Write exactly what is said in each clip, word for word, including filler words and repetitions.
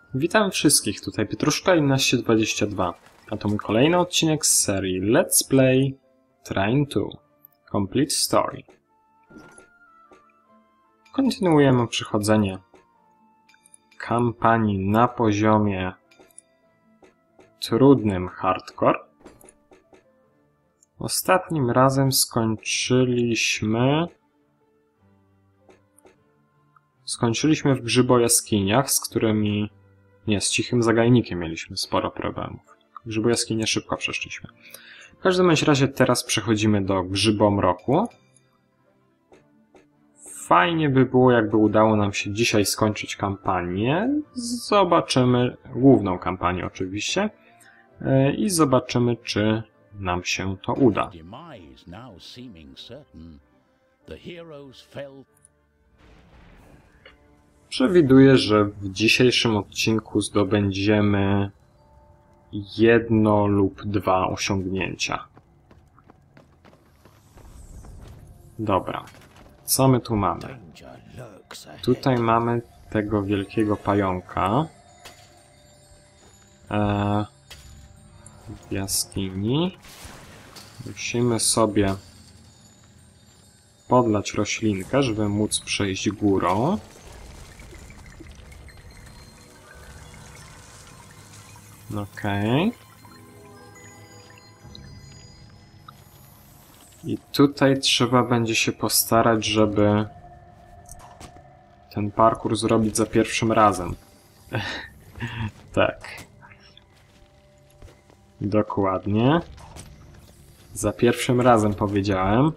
Witam wszystkich, tutaj Pietruszka i naście dwadzieścia dwa, a to mój kolejny odcinek z serii Let's Play Train two Complete Story. Kontynuujemy przechodzenie kampanii na poziomie trudnym hardcore. Ostatnim razem skończyliśmy... Skończyliśmy w grzybojaskiniach, z którymi... Nie, z cichym zagajnikiem mieliśmy sporo problemów. Grzybojaskinie szybko przeszliśmy. W każdym bądź razie teraz przechodzimy do Grzybomroku. Fajnie by było, jakby udało nam się dzisiaj skończyć kampanię. Zobaczymy, główną kampanię oczywiście. I zobaczymy, czy nam się to uda. Przewiduję, że w dzisiejszym odcinku zdobędziemy jedno lub dwa osiągnięcia. Dobra. Co my tu mamy? Tutaj mamy tego wielkiego pająka. Eee, w jaskini. Musimy sobie podlać roślinkę, żeby móc przejść górą. Okej. Okay. I tutaj trzeba będzie się postarać, żeby ten parkour zrobić za pierwszym razem. Tak. Dokładnie. Za pierwszym razem powiedziałem.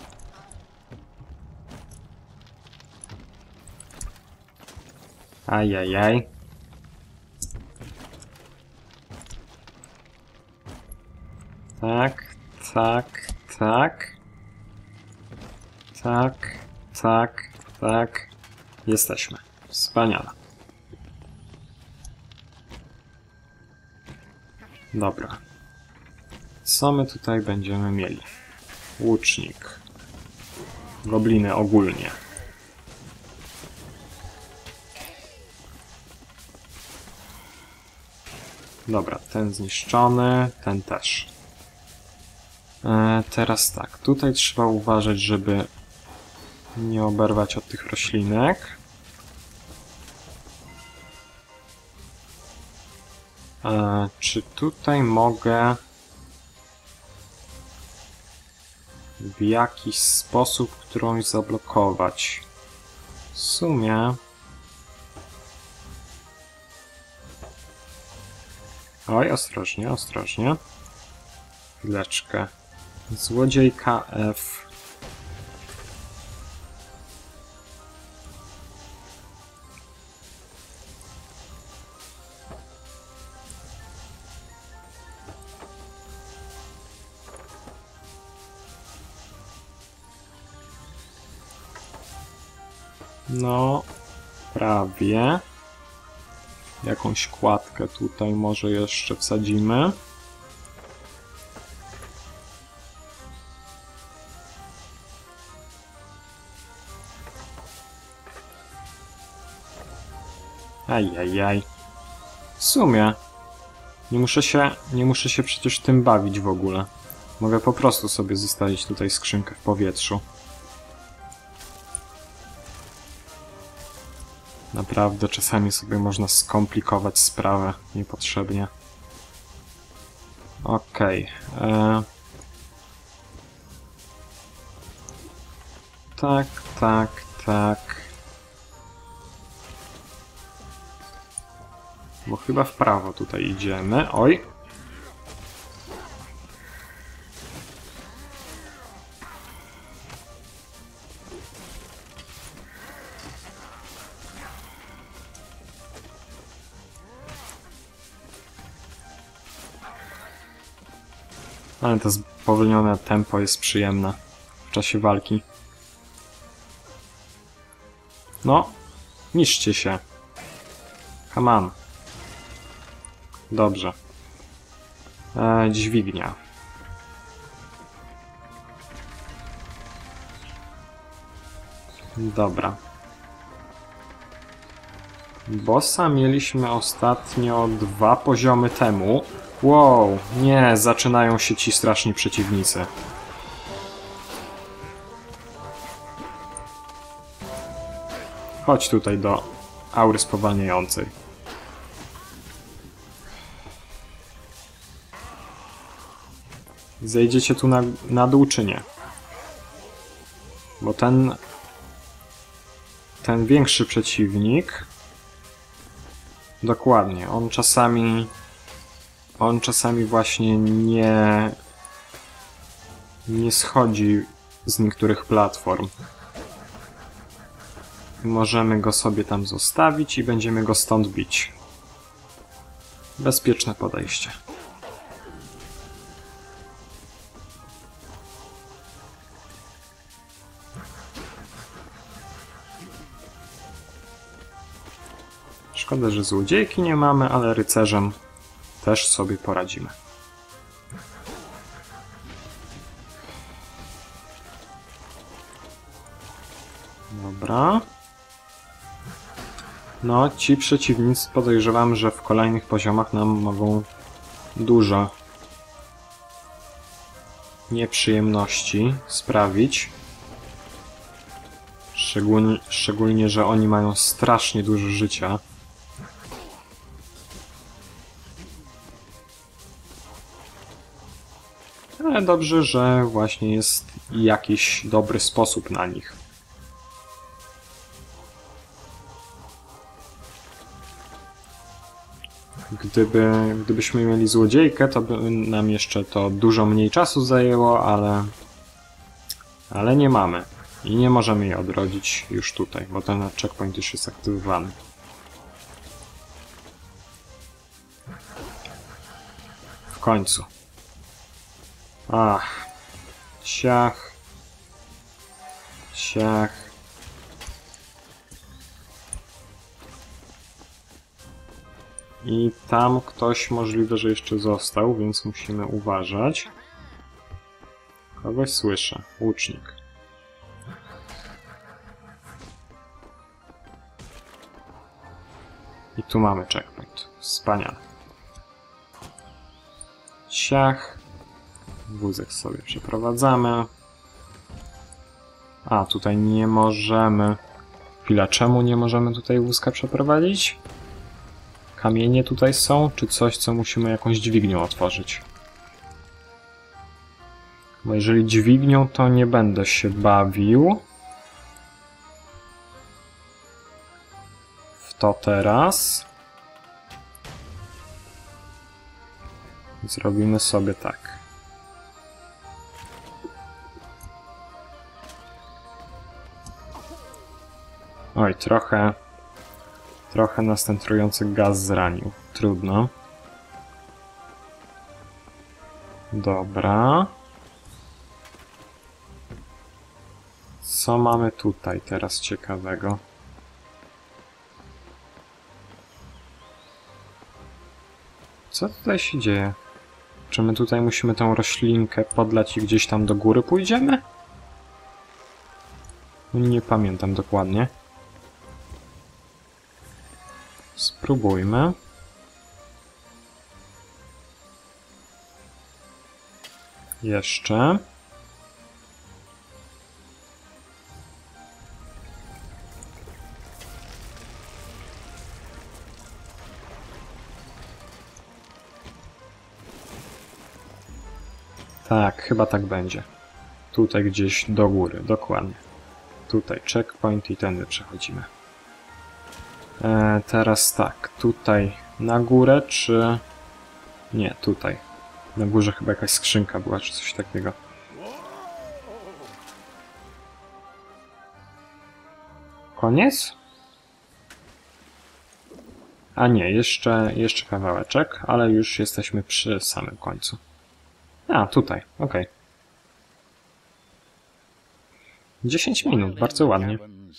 Ajajaj. Tak, tak, tak. Tak, tak, tak. Jesteśmy. Wspaniale. Dobra. Co my tutaj będziemy mieli? Łucznik. Gobliny ogólnie. Dobra, ten zniszczony, ten też. E, teraz tak, tutaj trzeba uważać, żeby nie oberwać od tych roślinek. E, czy tutaj mogę w jakiś sposób którąś zablokować? W sumie... Oj, ostrożnie, ostrożnie. Chwileczkę. Złodziejka F. No, prawie. Jakąś kładkę tutaj może jeszcze wsadzimy. Ajajaj. W sumie nie muszę się, nie muszę się przecież tym bawić w ogóle. Mogę po prostu sobie zostawić tutaj skrzynkę w powietrzu. Naprawdę czasami sobie można skomplikować sprawę niepotrzebnie. Okej. Okay. E... Tak, tak, tak. Bo chyba w prawo tutaj idziemy. Oj! Ale to spowolnione tempo jest przyjemne w czasie walki. No, niszczcie się. Come on. Dobrze. E, dźwignia. Dobra. Bossa mieliśmy ostatnio dwa poziomy temu. Wow, nie, zaczynają się ci straszni przeciwnicy. Chodź tutaj do aury spowalniającej. Zejdziecie tu na, na dół, czy nie? Bo ten... Ten większy przeciwnik... Dokładnie, on czasami... On czasami właśnie nie... Nie schodzi z niektórych platform. Możemy go sobie tam zostawić i będziemy go stąd bić. Bezpieczne podejście. Szkoda, że złodziejki nie mamy, ale rycerzem też sobie poradzimy. Dobra. No, ci przeciwnicy podejrzewam, że w kolejnych poziomach nam mogą dużo nieprzyjemności sprawić. Szczególnie, szczególnie, że oni mają strasznie dużo życia. Ale dobrze, że właśnie jest jakiś dobry sposób na nich. Gdyby, gdybyśmy mieli złodziejkę, to by nam jeszcze to dużo mniej czasu zajęło, ale... Ale nie mamy. I nie możemy jej odrodzić już tutaj, bo ten checkpoint już jest aktywowany. W końcu. Ach. Ciach. Ciach. I tam ktoś możliwe, że jeszcze został, więc musimy uważać. Kogoś słyszę. Łucznik. I tu mamy checkpoint. Wspaniale. Ciach. Wózek sobie przeprowadzamy. A, tutaj nie możemy... Chwila, czemu nie możemy tutaj wózka przeprowadzić? Kamienie tutaj są, czy coś, co musimy jakąś dźwignią otworzyć? Bo jeżeli dźwignią, to nie będę się bawił w to teraz. Zrobimy sobie tak. Oj, trochę... Trochę nas ten trujący gaz zranił. Trudno. Dobra. Co mamy tutaj teraz ciekawego? Co tutaj się dzieje? Czy my tutaj musimy tą roślinkę podlać i gdzieś tam do góry pójdziemy? Nie pamiętam dokładnie. Spróbujmy. Jeszcze. Tak, chyba tak będzie. Tutaj gdzieś do góry, dokładnie. Tutaj checkpoint i tędy przechodzimy. E, teraz tak, tutaj na górę, czy... Nie, tutaj. Na górze chyba jakaś skrzynka była, czy coś takiego. Koniec? A nie, jeszcze, jeszcze kawałeczek, ale już jesteśmy przy samym końcu. A, tutaj, okej. Okay. dziesięć minut, bardzo ładnie.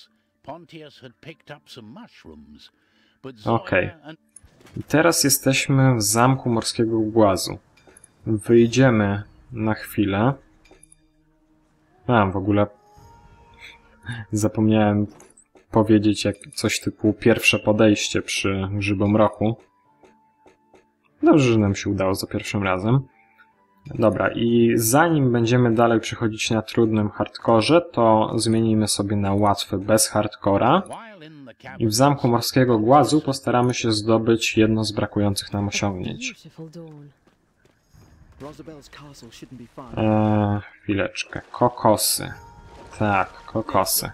Okej. Okay. I teraz jesteśmy w zamku Morskiego Głazu. Wyjdziemy na chwilę. A, w ogóle zapomniałem powiedzieć jak coś typu pierwsze podejście przy Grzybomroku. Dobrze, że nam się udało za pierwszym razem. Dobra, i zanim będziemy dalej przechodzić na trudnym hardkorze, to zmienimy sobie na łatwy bez hardcora. I w Zamku Morskiego Głazu postaramy się zdobyć jedno z brakujących nam osiągnięć. Eee, chwileczkę. Kokosy. Tak, kokosy.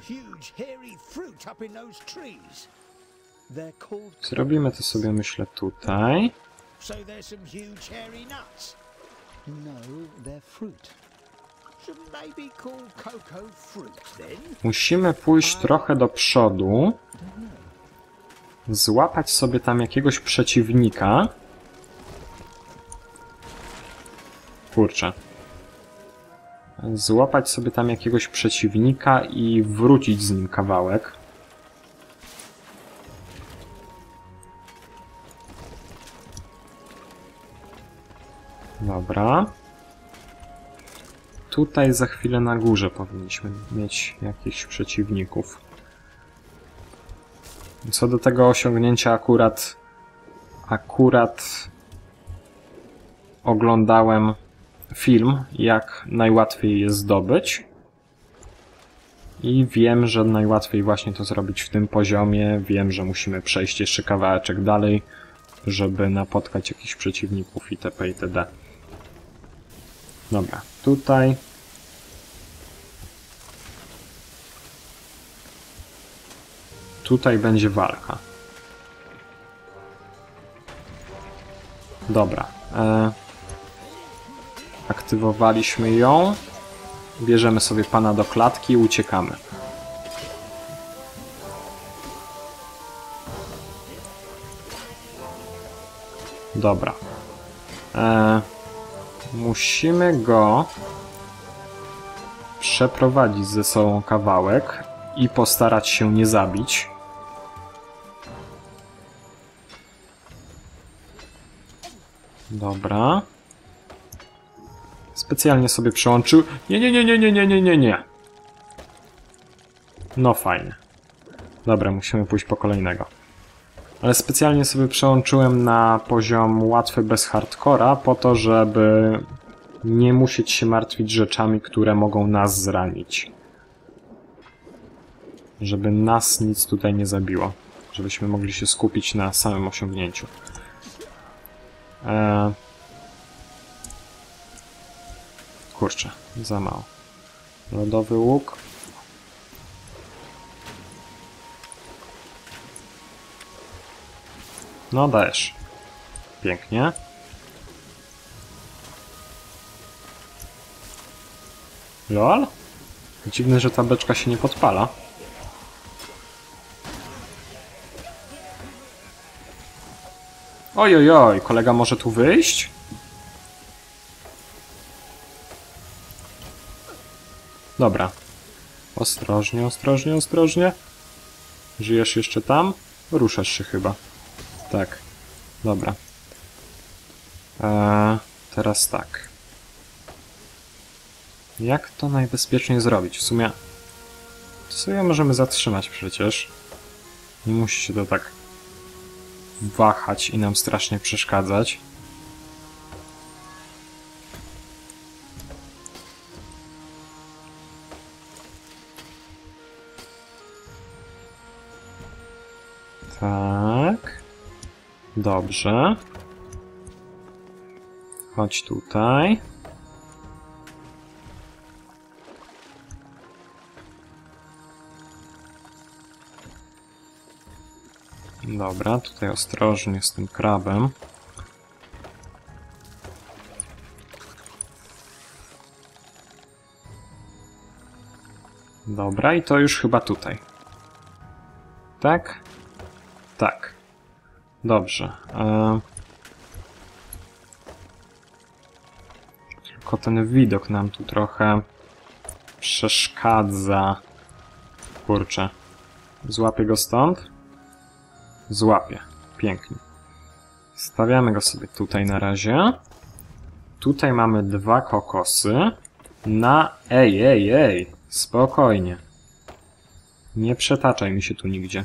Zrobimy to sobie, myślę, tutaj. Musimy pójść trochę do przodu. Złapać sobie tam jakiegoś przeciwnika. Kurczę. Złapać sobie tam jakiegoś przeciwnika i wrócić z nim kawałek. Dobra. Tutaj za chwilę na górze powinniśmy mieć jakichś przeciwników. Co do tego osiągnięcia akurat akurat oglądałem film, jak najłatwiej je zdobyć. I wiem, że najłatwiej właśnie to zrobić w tym poziomie. Wiem, że musimy przejść jeszcze kawałeczek dalej, żeby napotkać jakichś przeciwników itp. itd. Dobra, tutaj. Tutaj będzie walka. Dobra. E, aktywowaliśmy ją. Bierzemy sobie pana do klatki i uciekamy. Dobra. E, musimy go przeprowadzić ze sobą kawałek i postarać się nie zabić. Dobra. Specjalnie sobie przełączył. Nie, nie, nie, nie, nie, nie, nie, nie, nie. No fajnie. Dobra, musimy pójść po kolejnego. Ale specjalnie sobie przełączyłem na poziom łatwy bez hardcora, po to, żeby nie musieć się martwić rzeczami, które mogą nas zranić. Żeby nas nic tutaj nie zabiło. Żebyśmy mogli się skupić na samym osiągnięciu. Eee... Kurczę, za mało. Lodowy łuk. No dajesz. Pięknie. Lol? Dziwne, że ta beczka się nie podpala. Oj, oj, oj, kolega może tu wyjść? Dobra. Ostrożnie, ostrożnie, ostrożnie. Żyjesz jeszcze tam? Ruszasz się chyba. Tak. Dobra. Eee, teraz tak. Jak to najbezpieczniej zrobić? W sumie... To sobie możemy zatrzymać przecież. Nie musi się to tak wahać i nam strasznie przeszkadzać. Tak. Dobrze. Chodź tutaj. Dobra, tutaj ostrożnie z tym krabem. Dobra, i to już chyba tutaj. Tak? Tak. Dobrze. E... Tylko ten widok nam tu trochę przeszkadza. Kurczę. Złapię go stąd? Złapię. Pięknie. Stawiamy go sobie tutaj na razie. Tutaj mamy dwa kokosy. Na... Ej, ej, ej! Spokojnie. Nie przetaczaj mi się tu nigdzie.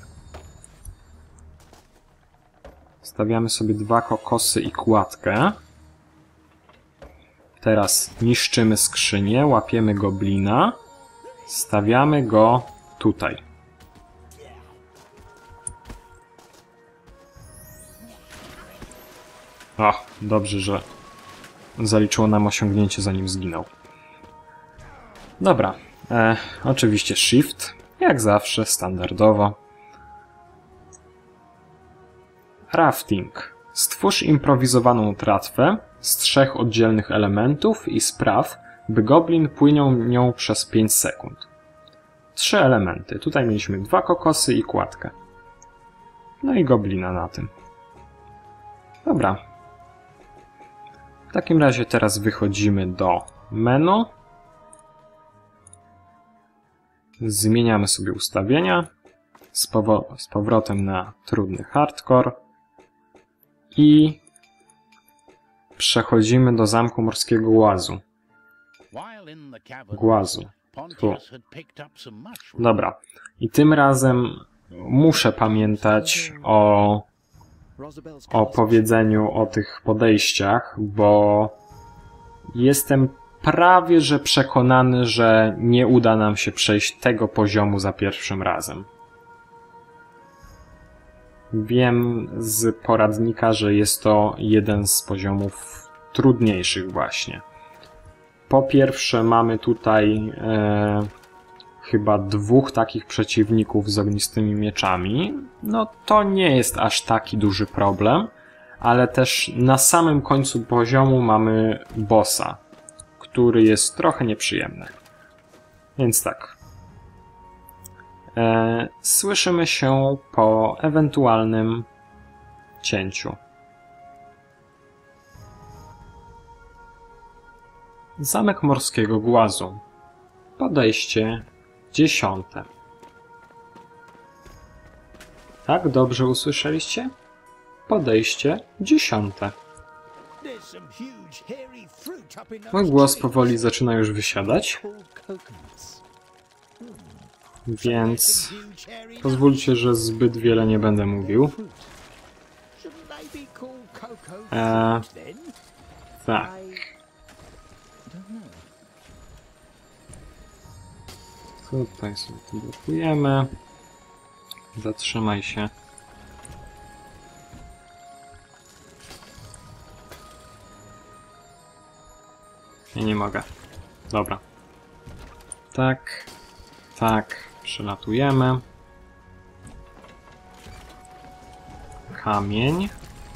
Stawiamy sobie dwa kokosy i kładkę. Teraz niszczymy skrzynię, łapiemy goblina. Stawiamy go tutaj. O, dobrze, że zaliczyło nam osiągnięcie, zanim zginął. Dobra, e, oczywiście shift, jak zawsze, standardowo. Rafting. Stwórz improwizowaną tratwę z trzech oddzielnych elementów i spraw, by goblin płynął nią przez pięć sekund. Trzy elementy. Tutaj mieliśmy dwa kokosy i kładkę. No i goblina na tym. Dobra. W takim razie teraz wychodzimy do menu. Zmieniamy sobie ustawienia. Z, powo z powrotem na trudny hardcore. I przechodzimy do Zamku Morskiego Głazu. Głazu. Tu. Dobra. I tym razem muszę pamiętać o, o powiedzeniu o tych podejściach, bo jestem prawie że przekonany, że nie uda nam się przejść tego poziomu za pierwszym razem. Wiem z poradnika, że jest to jeden z poziomów trudniejszych właśnie. Po pierwsze mamy tutaj e, chyba dwóch takich przeciwników z ognistymi mieczami. No to nie jest aż taki duży problem, ale też na samym końcu poziomu mamy bossa, który jest trochę nieprzyjemny. Więc tak. E, słyszymy się po ewentualnym cięciu. Zamek Morskiego Głazu. Podejście dziesiąte. Tak, dobrze usłyszeliście? Podejście dziesiąte. Mój głos powoli zaczyna już wysiadać. Więc pozwólcie, że zbyt wiele nie będę mówił. Eee, tak. Tutaj sobie to blokujemy. Zatrzymaj się. Ja nie mogę. Dobra. Tak. Tak. Przelatujemy. Kamień.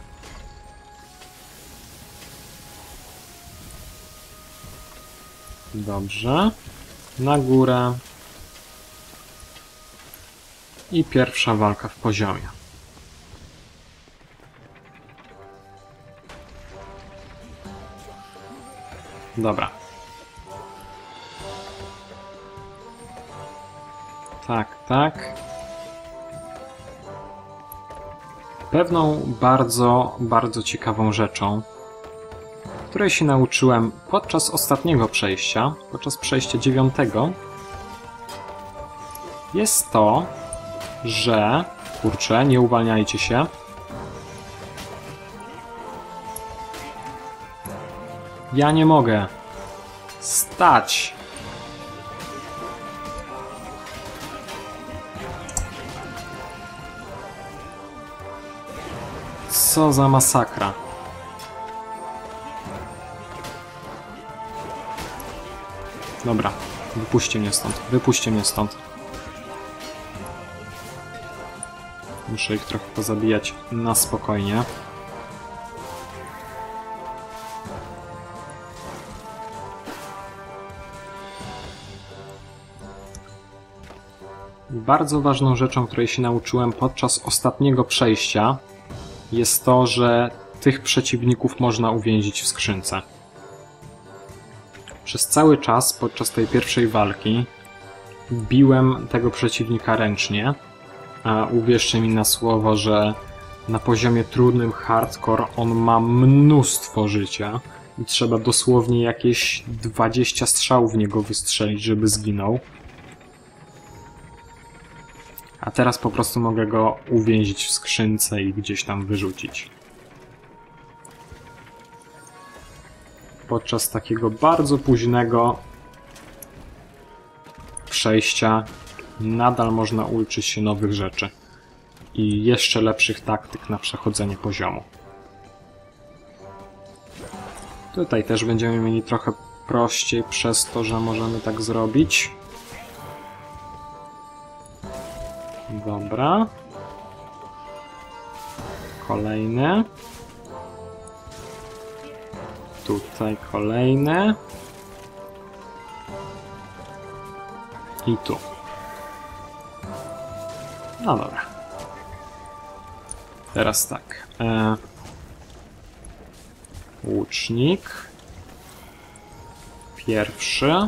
Dobrze. Na górę. I pierwsza walka w poziomie. Dobra. Tak, tak. Pewną bardzo, bardzo ciekawą rzeczą, której się nauczyłem podczas ostatniego przejścia, podczas przejścia dziewiątego, jest to, że... Kurczę, nie uwalniajcie się. Ja nie mogę. Stać! Co za masakra. Dobra, wypuśćcie mnie stąd, wypuśćcie mnie stąd. Muszę ich trochę pozabijać na spokojnie. Bardzo ważną rzeczą, której się nauczyłem podczas ostatniego przejścia, jest to, że tych przeciwników można uwięzić w skrzynce. Przez cały czas podczas tej pierwszej walki biłem tego przeciwnika ręcznie, a uwierzcie mi na słowo, że na poziomie trudnym hardcore on ma mnóstwo życia i trzeba dosłownie jakieś dwadzieścia strzałów w niego wystrzelić, żeby zginął. A teraz po prostu mogę go uwięzić w skrzynce i gdzieś tam wyrzucić. Podczas takiego bardzo późnego przejścia nadal można uczyć się nowych rzeczy i jeszcze lepszych taktyk na przechodzenie poziomu. Tutaj też będziemy mieli trochę prościej przez to, że możemy tak zrobić. Dobra. Kolejny. Tutaj kolejny. I tu. No dobra. Teraz tak. E... Łucznik. Pierwszy.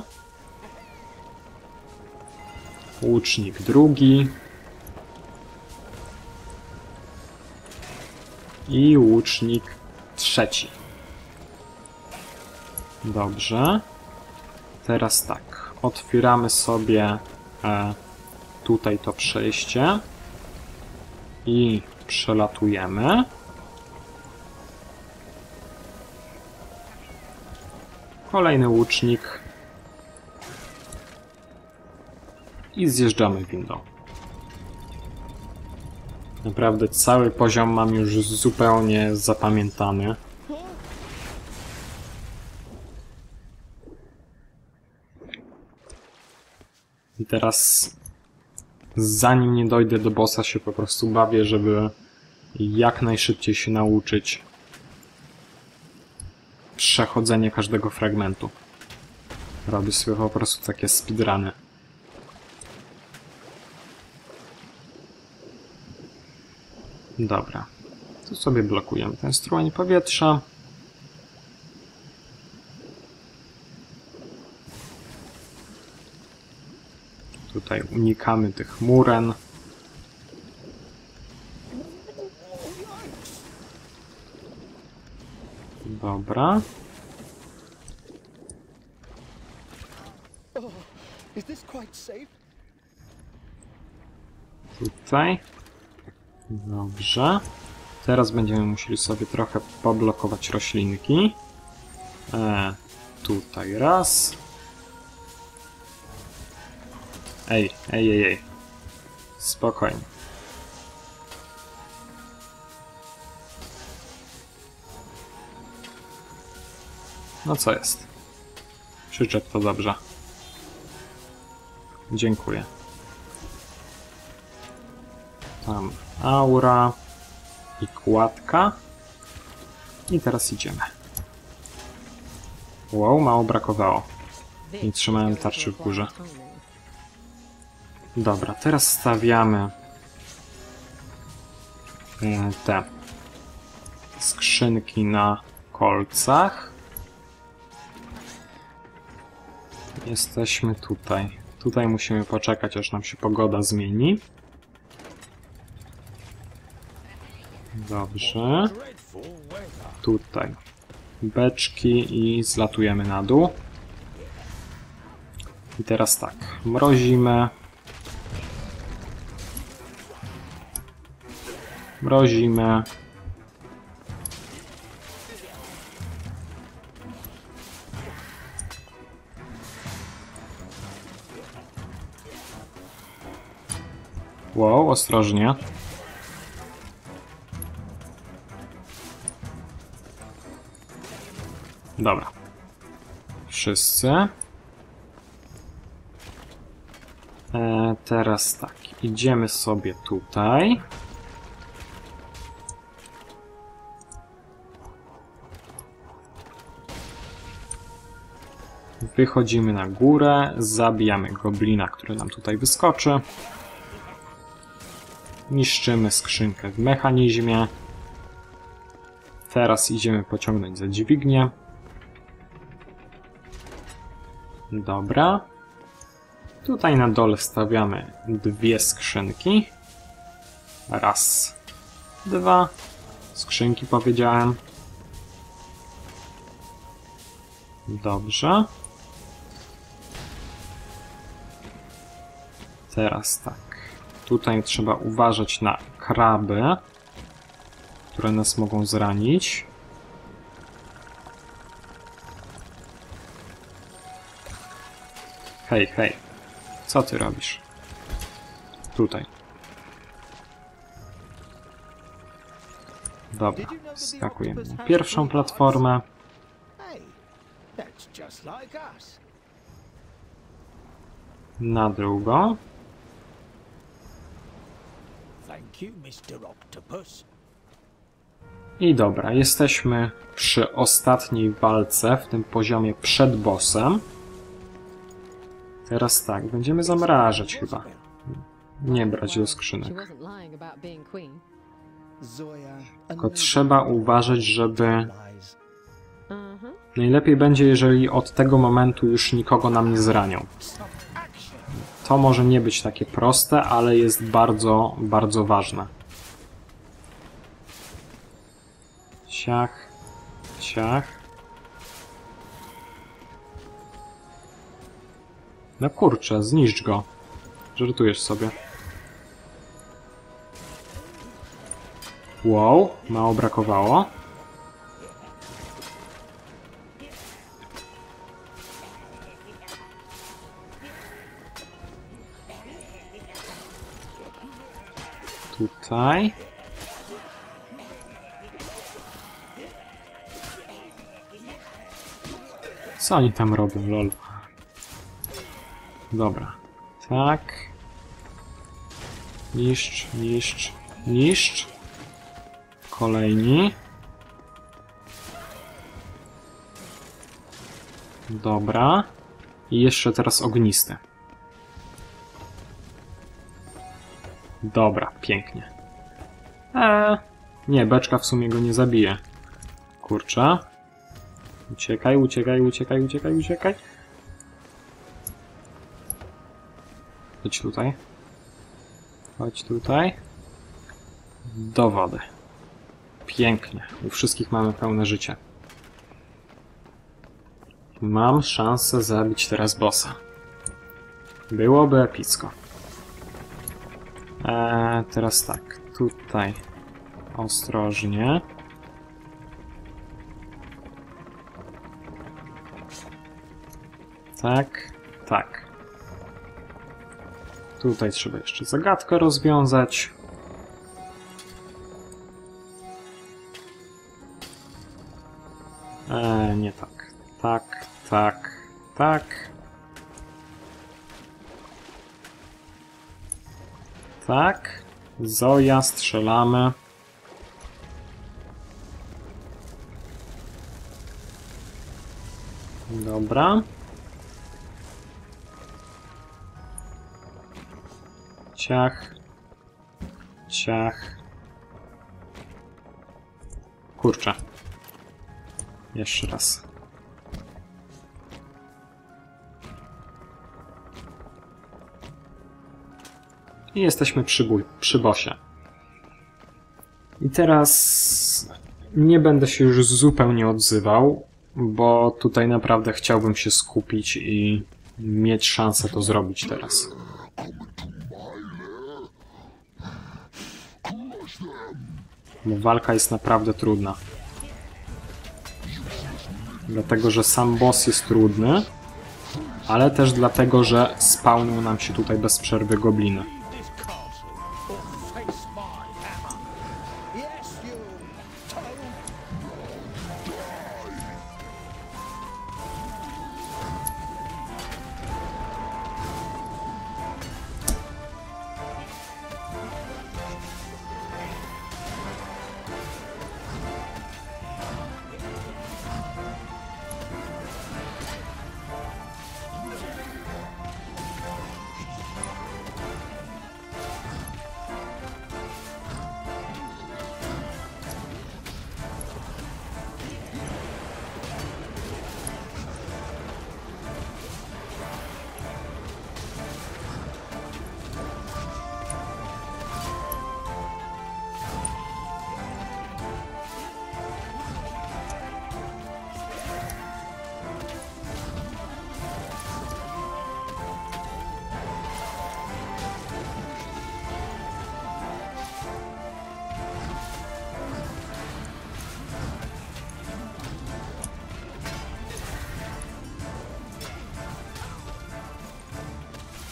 Łucznik drugi. I łucznik trzeci. Dobrze. Teraz tak. Otwieramy sobie e, tutaj to przejście. I przelatujemy. Kolejny łucznik. I zjeżdżamy windą. Naprawdę cały poziom mam już zupełnie zapamiętany. I teraz, zanim nie dojdę do bossa, się po prostu bawię, żeby jak najszybciej się nauczyć przechodzenie każdego fragmentu. Robię sobie po prostu takie speedruny. Dobra. Tu sobie blokujemy ten strumień powietrza. Tutaj unikamy tych muren. Dobra. Tutaj. Dobrze. Teraz będziemy musieli sobie trochę poblokować roślinki. E, tutaj raz. Ej, ej, ej, ej. Spokojnie. No co jest? Przyczep to dobrze. Dziękuję. Tam aura i kładka. I teraz idziemy. Wow, mało brakowało. Nie trzymałem tarczy w górze. Dobra, teraz stawiamy te skrzynki na kolcach. Jesteśmy tutaj. Tutaj musimy poczekać, aż nam się pogoda zmieni. Dobrze. Tutaj beczki i zlatujemy na dół. I teraz tak, mrozimy. Mrozimy. Wow, ostrożnie. Dobra. Wszyscy. E, teraz tak, idziemy sobie tutaj. Wychodzimy na górę, zabijamy goblina, który nam tutaj wyskoczy. Niszczymy skrzynkę w mechanizmie. Teraz idziemy pociągnąć za dźwignię. Dobra. Tutaj na dole stawiamy dwie skrzynki. Raz, dwa. Skrzynki powiedziałem. Dobrze. Teraz tak. Tutaj trzeba uważać na kraby, które nas mogą zranić. Hej, hej. Co ty robisz? Tutaj. Dobra, skakujemy na pierwszą platformę. Na drugą. I dobra, jesteśmy przy ostatniej walce w tym poziomie przed bossem. Teraz tak, będziemy zamrażać chyba. Nie brać do skrzynek. Tylko trzeba uważać, żeby... Najlepiej będzie, jeżeli od tego momentu już nikogo nam nie zranią. To może nie być takie proste, ale jest bardzo, bardzo ważne. Ciach, ciach. No kurczę, zniszcz go. Żartujesz sobie. Wow, mało brakowało. Tutaj. Co oni tam robią, lol? Dobra. Tak. Niszcz, niszcz, niszcz. Kolejni. Dobra. I jeszcze teraz ognisty. Dobra, pięknie. Eee, nie, beczka w sumie go nie zabije. Kurczę. Uciekaj, uciekaj, uciekaj, uciekaj, uciekaj. Chodź tutaj. Chodź tutaj. Do wody. Pięknie. U wszystkich mamy pełne życie. Mam szansę zabić teraz bossa. Byłoby epicko. Eee, teraz tak. Tutaj. Ostrożnie. Tak, tak. Tutaj trzeba jeszcze zagadkę rozwiązać. Eee, nie tak. Tak, tak, tak. Tak. Zoja, strzelamy. Dobra. Ciach. Ciach. Kurczę. Jeszcze raz. I jesteśmy przy, bój, przy bossie. I teraz nie będę się już zupełnie odzywał, bo tutaj naprawdę chciałbym się skupić i mieć szansę to zrobić teraz. Bo walka jest naprawdę trudna. Dlatego, że sam boss jest trudny, ale też dlatego, że spawnują nam się tutaj bez przerwy gobliny.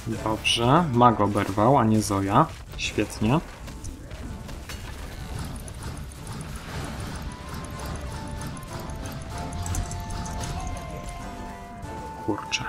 Dobrze, Mag oberwał, a nie Zoja. Świetnie. Kurczę.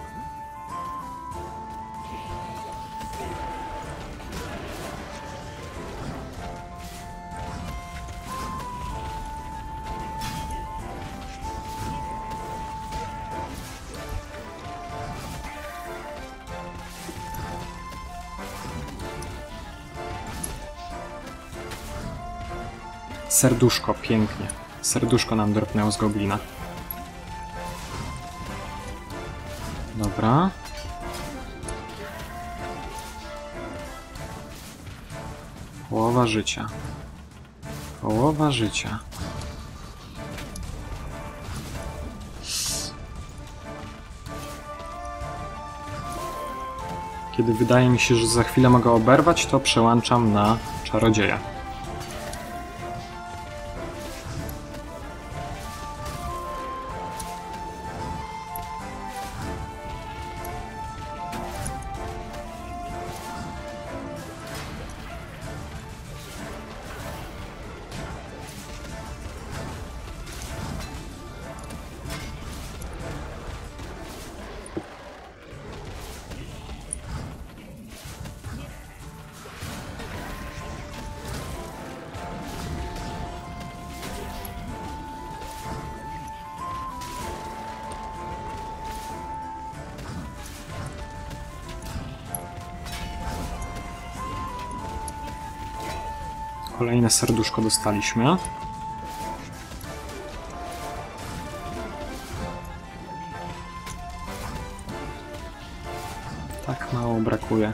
Serduszko, pięknie. Serduszko nam dropnęło z goblina. Dobra. Połowa życia. Połowa życia. Kiedy wydaje mi się, że za chwilę mogę oberwać, to przełączam na czarodzieja. Kolejne serduszko dostaliśmy. Tak mało brakuje.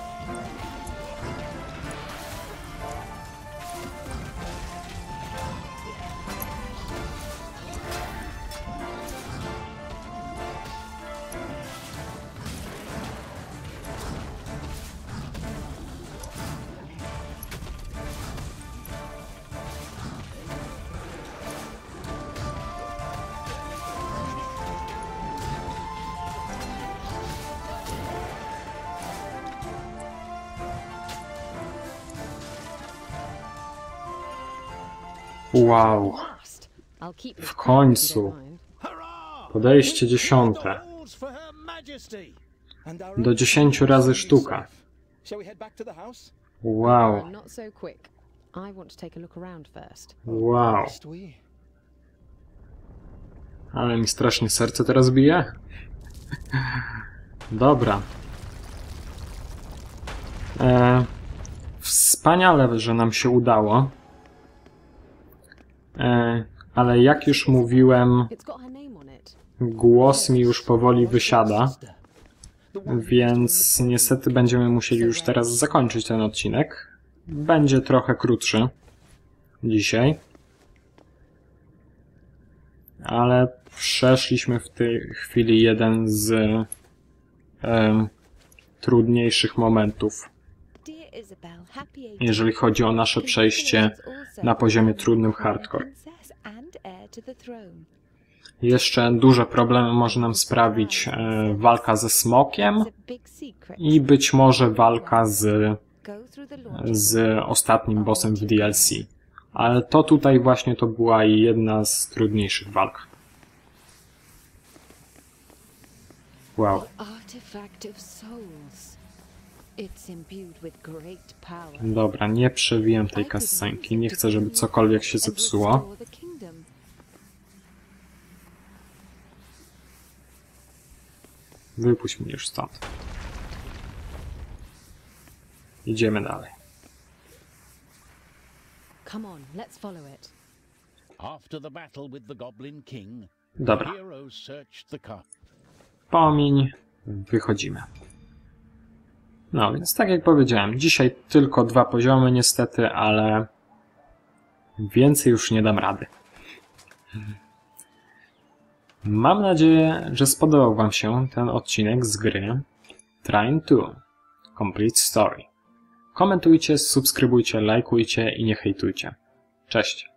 Wow. W końcu. Podejście dziesiąte. Do dziesięciu razy sztuka. Wow. Wow. Ale mi strasznie serce teraz bije. Dobra. E, wspaniale, że nam się udało. E, ale jak już mówiłem, głos mi już powoli wysiada, więc niestety będziemy musieli już teraz zakończyć ten odcinek. Będzie trochę krótszy dzisiaj, ale przeszliśmy w tej chwili jeden z e, trudniejszych momentów, jeżeli chodzi o nasze przejście na poziomie trudnym hardcore. Jeszcze duże problemy może nam sprawić e, walka ze smokiem i być może walka z, z ostatnim bossem w D L C. Ale to tutaj właśnie to była jedna z trudniejszych walk. Wow. Dobra, nie przewijam tej cutscenki. Nie chcę, żeby cokolwiek się zepsuło. Wypuść mnie już stąd. Idziemy dalej. Dobra. Pomiń. Wychodzimy. No, więc tak jak powiedziałem, dzisiaj tylko dwa poziomy niestety, ale więcej już nie dam rady. Mam nadzieję, że spodobał wam się ten odcinek z gry Trine two Complete Story. Komentujcie, subskrybujcie, lajkujcie i nie hejtujcie. Cześć!